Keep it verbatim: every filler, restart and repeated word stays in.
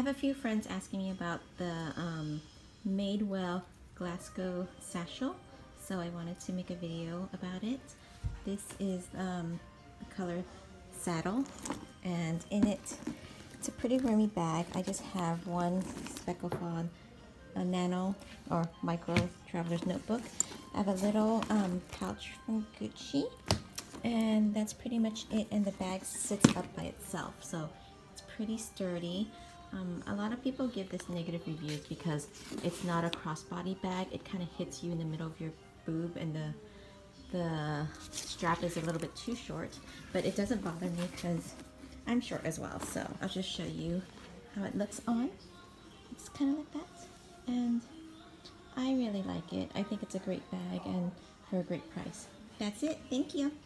have a few friends asking me about the um, Madewell Glasgow satchel, so I wanted to make a video about it. This is um, the color Saddle, and in it, it's a pretty roomy bag. I just have one Specklefawn, a nano or micro traveler's notebook. I have a little um, pouch from Gucci, and that's pretty much it, and the bag sits up by itself, so it's pretty sturdy. Um, a lot of people give this negative reviews because it's not a crossbody bag. It kind of hits you in the middle of your boob, and the the strap is a little bit too short, but it doesn't bother me because I'm short as well. So I'll just show you how it looks on. It's kind of like that, and I really like it. I think it's a great bag and for a great price. That's it. Thank you.